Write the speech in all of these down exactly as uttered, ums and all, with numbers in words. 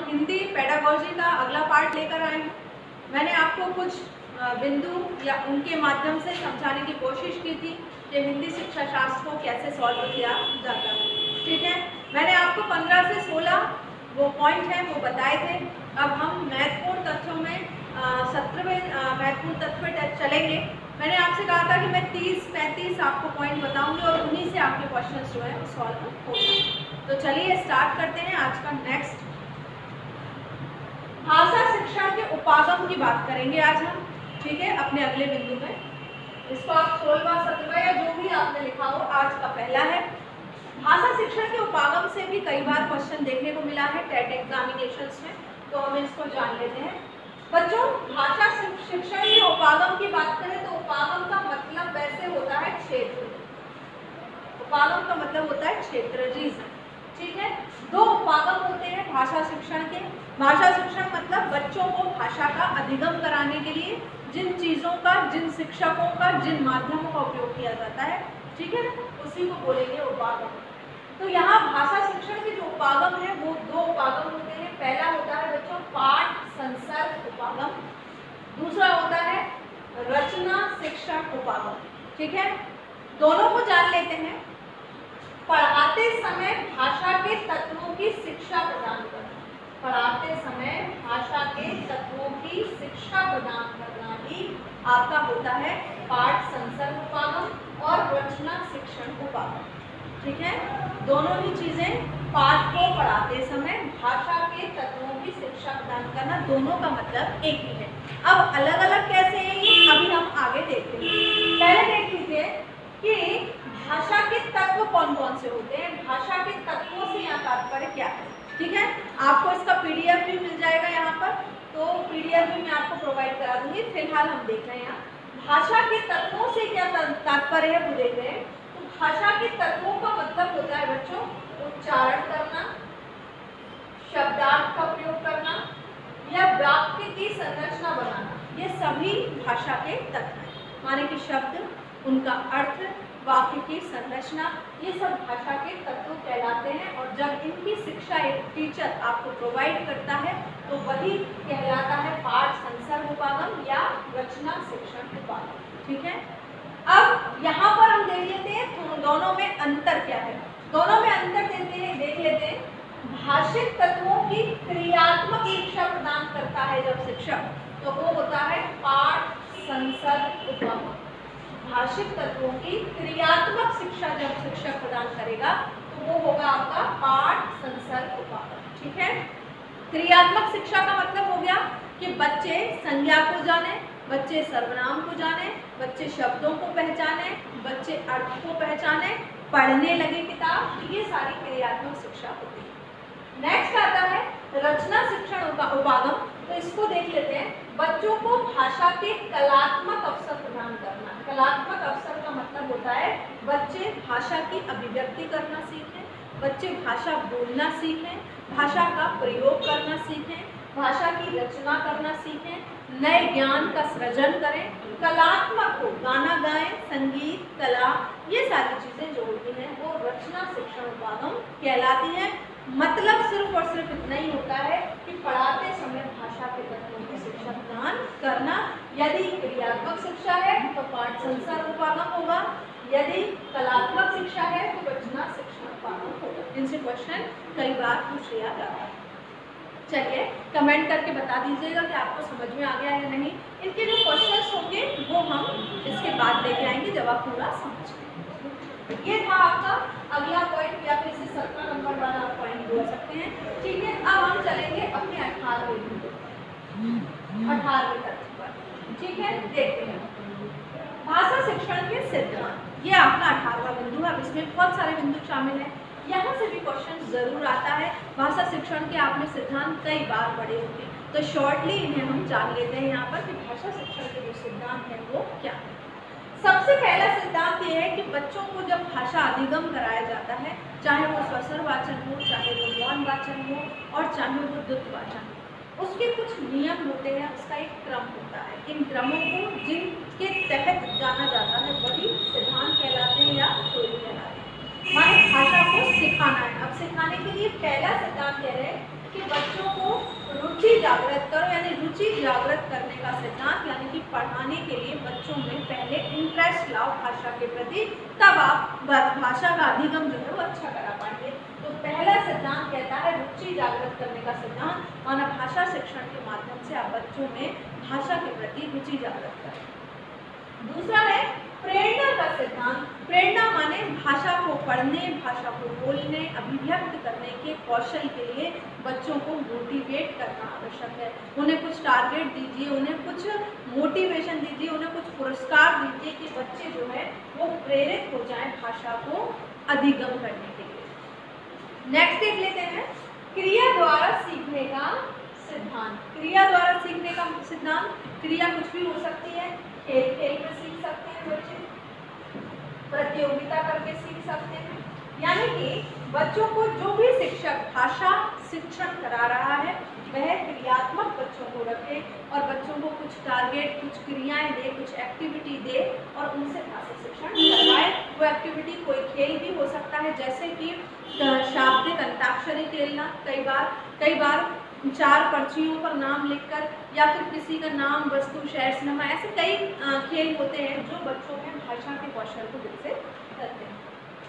Hindi pedagogy का अगला part लेकर आए हैं। मैंने आपको कुछ बिंदु या उनके माध्यम से समझाने की कोशिश की थी कि हिंदी शिक्षा शास्त्र को कैसे सॉल्व किया जाता है। ठीक है, मैंने आपको पंद्रह से सोलह वो पॉइंट हैं वो बताए थे। अब हम महत्वपूर्ण तथ्यों में सत्रहवें महत्वपूर्ण तथ्य पर चलेंगे। मैंने आपसे कहा था कि मैं तीस पैंतीस आपको पॉइंट बताऊंगी और उन्हीं से आपके क्वेश्चन जो है वो सॉल्व होंगे। तो चलिए स्टार्ट करते हैं आज का नेक्स्ट। भाषा शिक्षण के उपागम की बात करेंगे आज हम। ठीक है, अपने अगले बिंदु में इसको आप सोलहवां सत्रहवां या जो भी आपने लिखा हो, आज का पहला है। भाषा शिक्षण के उपागम से भी कई बार क्वेश्चन देखने को मिला है टेट एग्जामिनेशंस में, तो हम इसको जान लेते हैं। बच्चों, भाषा शिक्षण के उपागम की बात करें तो उपागम का मतलब वैसे होता है क्षेत्र। उपागम का मतलब होता है क्षेत्र। जी ठीक है, दो उपागम होते हैं भाषा शिक्षण के। भाषा शिक्षण मतलब बच्चों को भाषा का अधिगम कराने के लिए जिन चीज़ों का, जिन शिक्षकों का, जिन माध्यमों का उपयोग किया जाता है, ठीक है, उसी को बोलेंगे उपागम। तो यहाँ भाषा शिक्षण के जो उपागम है वो दो उपागम होते हैं। पहला होता है बच्चों पाठ संसर्ग उपागम, दूसरा होता है रचना शिक्षण उपागम। ठीक है, दोनों को जान लेते हैं। पढ़ाते समय भाषा के तत्वों की शिक्षा प्रदान करना, पढ़ाते समय भाषा के तत्वों की शिक्षा प्रदान करना ही आपका होता है पाठ संसर्ग उपागम और रचना शिक्षण उपागम। ठीक है, दोनों ही चीजें पाठ को पढ़ाते समय भाषा के तत्वों की शिक्षा प्रदान करना, दोनों का मतलब एक ही है। अब अलग अलग कैसे हैं ये अभी हम आगे देखते हैं। पहले देख लीजिए कि भाषा के तत्व कौन कौन से होते हैं। भाषा के तत्वों से यहाँ तात्पर्य क्या है। ठीक है, आपको इसका पीडीएफ भी मिल जाएगा यहाँ पर, तो पीडीएफ भी मैं आपको प्रोवाइड करा दूंगी। फिलहाल हम देख रहे हैं यहाँ भाषा के तत्वों से क्या तात्पर्य है वो देख रहे हैं। तो भाषा के तत्वों का मतलब होता है बच्चों उच्चारण करना, शब्दार्थ का प्रयोग करना या वाक्य की संरचना बनाना, ये सभी भाषा के तत्व हैं। माने कि शब्द, उनका अर्थ, वाक्य की संरचना, ये सब भाषा के तत्व कहलाते हैं। और जब इनकी शिक्षा एक टीचर आपको प्रोवाइड करता है तो वही कहलाता है पाठ संसर्ग उपागम या रचना शिक्षण उपागम। ठीक है, अब यहाँ पर हम देख लेते हैं तो दोनों में अंतर क्या है। दोनों में अंतर देते हैं देख लेते हैं। भाषिक तत्वों की क्रियात्मक शिक्षा प्रदान करता है जब शिक्षक, तो वो होता है पाठ संसर्ग उपागम। भाषिक तत्वों की क्रियात्मक शिक्षा जब शिक्षक प्रदान करेगा तो वो होगा आपका पाठ संसर्ग उपागम। ठीक है, क्रियात्मक शिक्षा का मतलब हो गया कि बच्चे संज्ञा को जाने, बच्चे सर्वनाम को जाने, बच्चे शब्दों को पहचाने, बच्चे अर्थ को पहचाने, पढ़ने लगे किताब, तो ये सारी क्रियात्मक शिक्षा होती है। नेक्स्ट आता है रचना शिक्षण उपागम। तो इसको देख लेते हैं। बच्चों को भाषा के कलात्मक अवसर प्रदान करना। कलात्मक अवसर का मतलब होता है बच्चे भाषा की अभिव्यक्ति करना सीखें, बच्चे भाषा बोलना सीखें, भाषा का प्रयोग करना सीखें, भाषा की रचना करना सीखें, नए ज्ञान का सृजन करें, कलात्मक हो, गाना गाएं, संगीत, कला, ये सारी चीज़ें जो होती हैं वो रचना शिक्षण उपागम कहलाती है। मतलब सिर्फ और सिर्फ इतना ही होता है कि पढ़ाते समय भाषा के तत्वों की शिक्षा प्रदान करना। यदि क्रियात्मक शिक्षा है तो पाठ संसर्ग उपागम होगा, यदि कलात्मक शिक्षा है तो रचना शिक्षण उपागम होगा। इनसे क्वेश्चन कई बार पूछ लिया जाता है। चलिए कमेंट करके बता दीजिएगा कि आपको समझ में आ गया है या नहीं। इनके जो क्वेश्चंस होंगे वो हम इसके बाद लेके आएंगे जब आप पूरा समझ लेंगे। ये था आपका अगला पॉइंट या फिर इसे सत्रह नंबर वाला आप पॉइंट बोल सकते हैं। ठीक है, अब हम चलेंगे अपने अठारहवें बिंदु अठारहवें तथ्य पर। ठीक है, देखते हैं भाषा शिक्षण के सिद्धांत। ये आपका अठारहवां बिंदु है। अब इसमें बहुत सारे बिंदु शामिल हैं, यहाँ से भी क्वेश्चन जरूर आता है। भाषा शिक्षण के आपने सिद्धांत कई बार पढ़े होंगे, तो शॉर्टली इन्हें हम जान लेते हैं यहाँ पर कि भाषा शिक्षण के जो सिद्धांत है वो क्या है। सबसे पहला सिद्धांत ये है कि बच्चों को जब भाषा अधिगम कराया जाता है, चाहे वो स्वस्वर वाचन हो, चाहे वो मौन वाचन हो और चाहे वो द्रुत वाचन हो, उसके कुछ नियम होते हैं, उसका एक क्रम होता है। इन क्रमों को जिनके तहत जाना जाता है वही सिद्धांत कहलाते हैं या थ्योरी कहलाते हैं। माने भाषा को सिखाना है। अब सिखाने के लिए पहला सिद्धांत कह रहे हैं कि बच्चों को रुचि जागृत करो, यानी रुचि जागृत करने का सिद्धांत, यानी कि पढ़ाने के लिए बच्चों में पहले इंटरेस्ट लाओ भाषा के प्रति, तब आप भाषा का अधिगम जो है वो अच्छा करा पाएंगे। तो पहला सिद्धांत कहता है रुचि जागृत करने का सिद्धांत, माना भाषा शिक्षण के माध्यम से आप बच्चों में भाषा के प्रति रुचि जागृत करें। दूसरा है प्रेरणा का सिद्धांत। प्रेरणा माने भाषा को पढ़ने, भाषा को बोलने, अभिव्यक्त करने के कौशल के लिए बच्चों को मोटिवेट करना आवश्यक है। उन्हें कुछ टारगेट दीजिए, उन्हें कुछ मोटिवेशन दीजिए, उन्हें कुछ पुरस्कार दीजिए कि बच्चे जो है वो प्रेरित हो जाएं भाषा को अधिगम करने के लिए। नेक्स्ट देख लेते हैं क्रिया द्वारा सीखने का सिद्धांत। क्रिया द्वारा सीखने का सिद्धांत, क्रिया कुछ भी हो सकती है, खेल खेल में सीख सकते हैं बच्चे, प्रतियोगिता करके सीख सकते हैं, यानी कि बच्चों को जो भी शिक्षक भाषा शिक्षण करा रहा है वह क्रियात्मक बच्चों को रखे और बच्चों को कुछ टारगेट, कुछ क्रियाएं दे, कुछ एक्टिविटी दे और उनसे भाषा शिक्षण करवाए। वो एक्टिविटी कोई खेल भी हो सकता है, जैसे कि शाब्दिक अंताक्षरी खेलना, कई बार कई बार चार पर्चियों पर नाम लिखकर, या फिर किसी का नाम, वस्तु, शहर, सिनेमा, ऐसे कई खेल होते हैं जो बच्चों में भाषा के कौशल को विकसित करते हैं।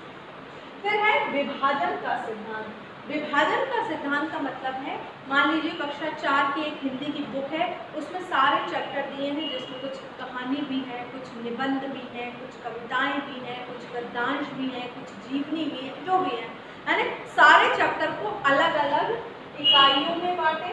फिर है विभाजन का सिद्धांत। विभाजन का सिद्धांत का मतलब है, मान लीजिए कक्षा चार की एक हिंदी की बुक है, उसमें सारे चैप्टर दिए हैं जिसमें कुछ कहानी भी है, कुछ निबंध भी है, कुछ कविताएं भी हैं, कुछ गद्यांश भी हैं, कुछ जीवनी भी है, जो भी है, यानी सारे चैप्टर को अलग अलग इकाइयों में बांटे,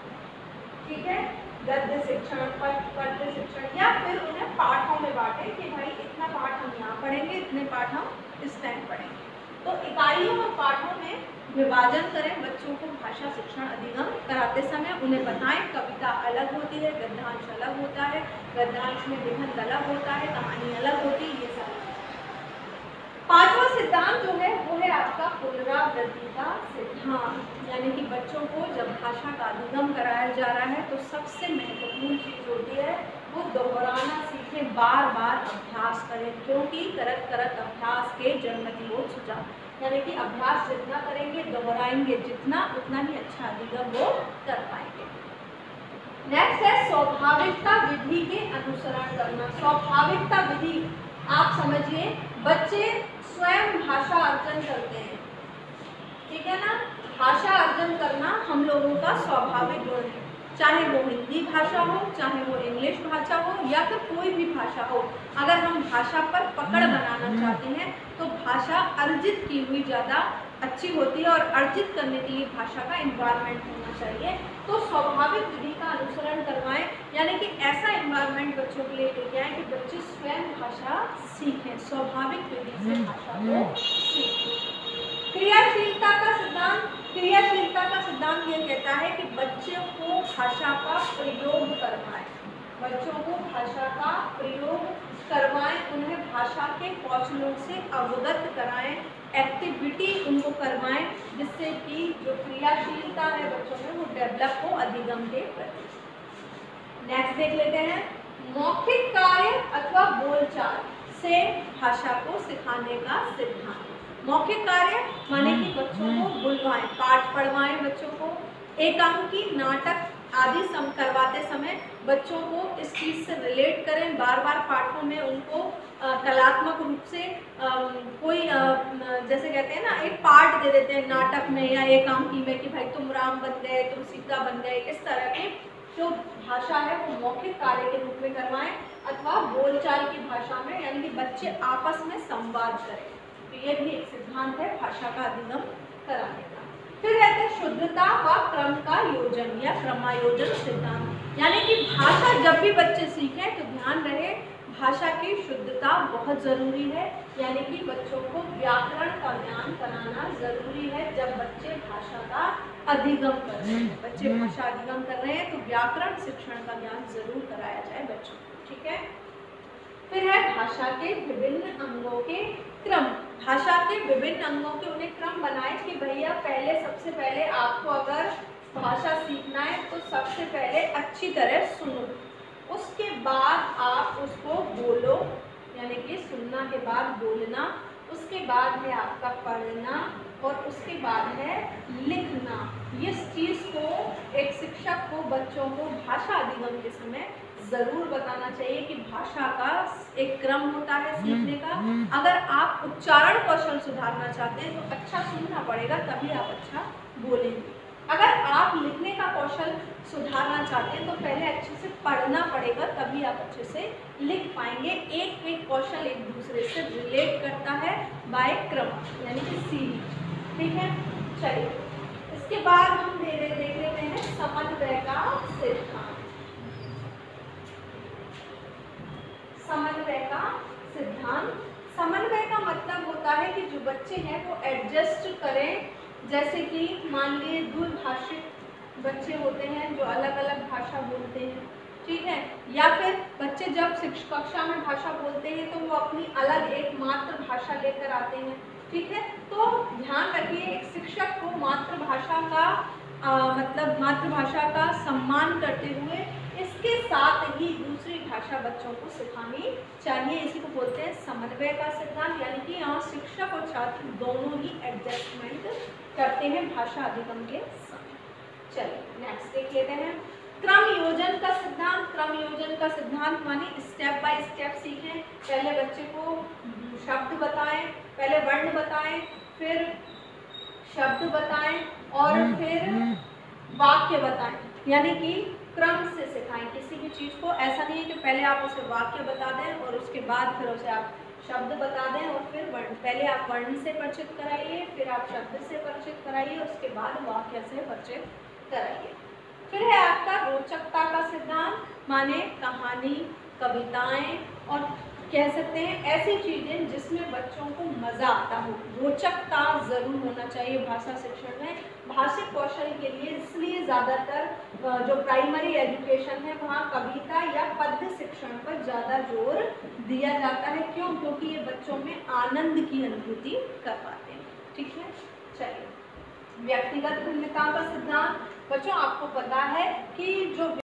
ठीक है, गद्य शिक्षण, पद्य शिक्षण, या फिर उन्हें पाठों में बांटे कि भाई इतना पाठ हम यहाँ पढ़ेंगे, इतने पाठ हम इस टाइम पढ़ेंगे। तो इकाइयों और पाठों में विभाजन करें। बच्चों को भाषा शिक्षण अधिगम कराते समय उन्हें बताएं कविता अलग होती है, गद्यांश अलग होता है, गद्यांश में निबंध अलग होता है, कहानी अलग होती है, ये सब। पांचवा सिद्धांत जो है वो है आपका पुनरावृत्ति का सिद्धांत, यानी कि बच्चों को जब भाषा का अधिगम कराया जा रहा है तो सबसे महत्वपूर्ण चीज होती है वो दोहराना सीखें, बार बार अभ्यास करें, क्योंकि करत करत अभ्यास के जन्मति हो सुझाव, यानी कि अभ्यास जितना करेंगे, दोहराएंगे जितना, उतना ही अच्छा अधिगम वो कर पाएंगे। नेक्स्ट है स्वाभाविकता विधि के अनुसरण करना। स्वाभाविकता विधि आप समझिए, बच्चे स्वयं भाषा अर्जन करते हैं, ठीक है ना। भाषा अर्जन करना हम लोगों का स्वाभाविक गुण है, चाहे वो हिंदी भाषा हो, चाहे वो इंग्लिश भाषा हो, या फिर कोई भी भाषा हो। अगर हम भाषा पर पकड़ बनाना चाहते हैं तो भाषा अर्जित की हुई ज़्यादा अच्छी होती है, और अर्जित करने के लिए भाषा का इन्वायरमेंट होना चाहिए। तो स्वाभाविक विधि का अनुसरण करवाएं, यानी कि ऐसा इन्वायरमेंट बच्चों के लिए लेके आए कि बच्चे स्वयं भाषा सीखें, स्वाभाविक विधि से भाषा को सीखें। क्रियाशीलता का सिद्धांत। क्रियाशीलता का सिद्धांत ये कहता है कि बच्चों को भाषा का प्रयोग करवाएं, बच्चों को भाषा का प्रयोग करवाएं, उन्हें भाषा के कौशलों से अवगत कराएं, एक्टिविटी उनको करवाएं, जिससे कि जो क्रियाशीलता है बच्चों में वो डेवलप हो अधिगम के प्रति। नेक्स्ट देख लेते हैं मौखिक कार्य अथवा बोलचाल से भाषा को सिखाने का सिद्धांत। मौखिक कार्य माने कि बच्चों को बुलवाएं, पाठ पढ़वाएं, बच्चों को एकांकी, नाटक आदि सम करवाते समय बच्चों को इस चीज़ से रिलेट करें, बार बार पाठों में उनको आ, कलात्मक रूप से आ, कोई आ, जैसे कहते हैं ना, एक पार्ट दे देते हैं नाटक में या एकांकी में कि भाई तुम राम बन गए, तुम सीता बन गए, इस तरह के जो भाषा है वो मौखिक कार्य के रूप में करवाएं, अथवा बोलचाल की भाषा में, यानी कि बच्चे आपस में संवाद करें। तो ये भी एक सिद्धांत है भाषा का अधिगम कराने का। फिर रहते हैं शुद्धता व क्रम का योजन या क्रमायोजन सिद्धांत, यानी कि भाषा जब भी बच्चे सीखें तो ध्यान रहे भाषा की शुद्धता बहुत ज़रूरी है, यानी कि बच्चों को व्याकरण का ज्ञान कराना ज़रूरी है। जब बच्चे भाषा का अधिगम कर रहे हैं, बच्चे भाषा अधिगम कर रहे हैं तो व्याकरण शिक्षण का ज्ञान जरूर कराया जाए बच्चों को, ठीक है। फिर है भाषा के विभिन्न अंगों के क्रम। भाषा के विभिन्न अंगों के उन्हें क्रम बनाए कि भैया पहले सबसे पहले आपको अगर भाषा सीखना है तो सबसे पहले अच्छी तरह सुनो, उसके बाद आप उसको बोलो, यानी कि सुनना के बाद बोलना, उसके बाद है आपका पढ़ना, और उसके बाद है लिखना। इस चीज़ को एक शिक्षक को बच्चों को भाषा अधिगम के समय ज़रूर बताना चाहिए कि भाषा का एक क्रम होता है सीखने का। अगर आप उच्चारण कौशल सुधारना चाहते हैं तो अच्छा सुनना पड़ेगा, तभी आप अच्छा बोलेंगे। अगर आप लिखने का कौशल सुधारना चाहते हैं तो पहले अच्छे से पढ़ना पड़ेगा, तभी आप अच्छे से लिख पाएंगे। एक एक कौशल एक दूसरे से रिलेट करता है बाय क्रम, यानी कि सीढ़ी। ठीक है, चलिए इसके बाद हम दे देख लेते हैं समन्वय का सिद्धांत। समन्वय का सिद्धांत समन्वय का मतलब होता है कि जो बच्चे हैं वो एडजस्ट करें। जैसे कि मान लीजिए द्विभाषिक बच्चे होते हैं जो अलग अलग भाषा बोलते हैं, ठीक है, या फिर बच्चे जब शिक्षा कक्षा में भाषा बोलते हैं तो वो अपनी अलग एक मातृभाषा लेकर आते हैं। ठीक है, तो ध्यान रखिए एक शिक्षक को मातृभाषा का आ, मतलब मातृभाषा का सम्मान करते हुए इसके साथ ही दूसरी भाषा बच्चों को सिखानी चाहिए। इसी को बोलते हैं समन्वय का सिद्धांत, यानी कि यहाँ शिक्षक और छात्र दोनों ही एडजस्टमेंट करते हैं भाषा अधिगम के समय। चलिए नेक्स्ट देख लेते हैं क्रम योजन का सिद्धांत। क्रम योजन का सिद्धांत माने स्टेप बाय स्टेप सीखें। पहले बच्चे को शब्द बताएं, पहले वर्ण बताएं, फिर शब्द बताएं और फिर वाक्य बताएं, यानी कि क्रम से सिखाएं किसी भी चीज़ को। ऐसा नहीं है कि पहले आप उसे वाक्य बता दें और उसके बाद फिर उसे आप शब्द बता दें और फिर वर्ण। पहले आप वर्ण से परिचित कराइए, फिर आप शब्द से परिचित कराइए, उसके बाद वाक्य से परिचित कराइए। फिर है आपका रोचकता का सिद्धांत, माने कहानी, कविताएं और कह सकते हैं ऐसी चीज़ें जिसमें बच्चों को मज़ा आता हो। रोचकता ज़रूर होना चाहिए भाषा शिक्षण में। भाषिक कौशल के लिए इसलिए ज़्यादातर जो प्राइमरी एजुकेशन है वहाँ कविता या पद्य शिक्षण पर ज़्यादा जोर दिया जाता है। क्यों? क्योंकि ये बच्चों में आनंद की अनुभूति करवाते हैं। ठीक है, चलिए व्यक्तिगत भिन्नता का सिद्धांत। बच्चों आपको पता है कि जो